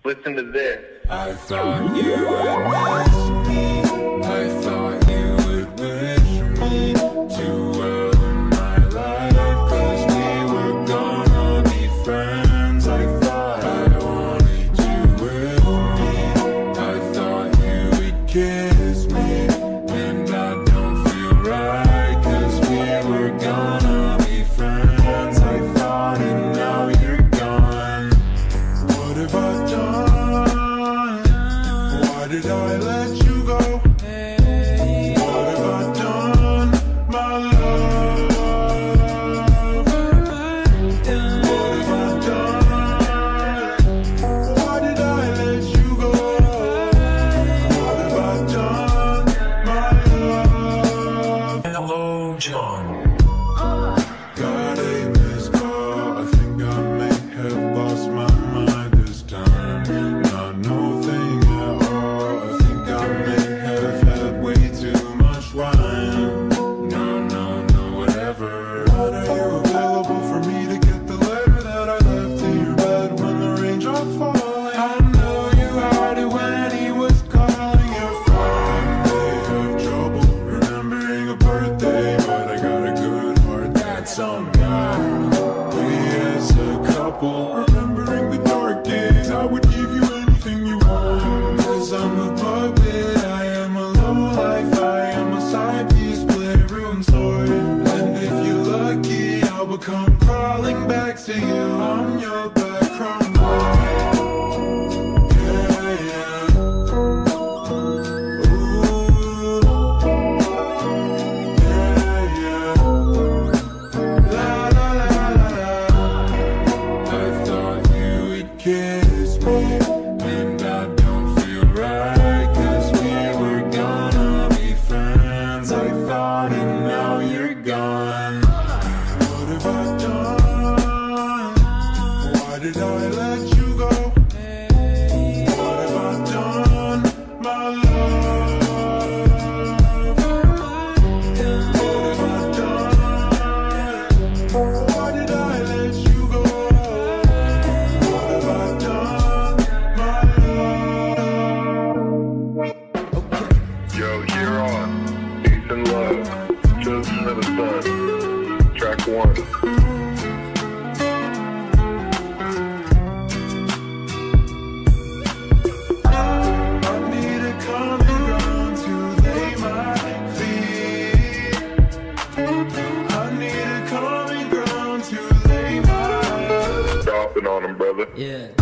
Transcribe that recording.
Listen to this. I thought you would miss me. I thought you would wish me too well in my life, 'cause we were gonna be friends. I thought I wanted you with me. I thought you would kiss me, and I don't feel right, 'cause we were gonna be friends. I thought, and now you're gone. What have I done? Why did I let you go? What have I done, my love? What have I done? Why did I let you go? What have I done, my love? Hello, John. Got a missed call. I think I may have lost my mind this time. Not no thing at all. I think I may have had way too much wine. No, whatever. What are you available for me to get the letter that I left to your bed when the rain dropped falling? I know you heard it when he was calling. Your friend may have trouble remembering a birthday, but I got a good heart that's on God. We as a couple, remembering the dark days, I would give you anything you want. 'Cause I'm a puppet, I am a low life, I am a side piece, playroom toy. And if you're lucky, I'll become crawling back to you. I'm your background boy. Yeah, yeah. Ooh. Yeah, yeah. La la la la la. I thought you would kiss me, and I don't feel right, 'cause we were gonna be friends. I thought, and now you're gone. What have I done? Why did I let you go? What have I done, my love? What have I done? Why did I let you go? What have I done, my love? Yo, Huron. Peace and love. Children of the sun. Track 1. I need a common ground to lay my feet. I need a common ground to lay my Dropping on them, brother. Yeah.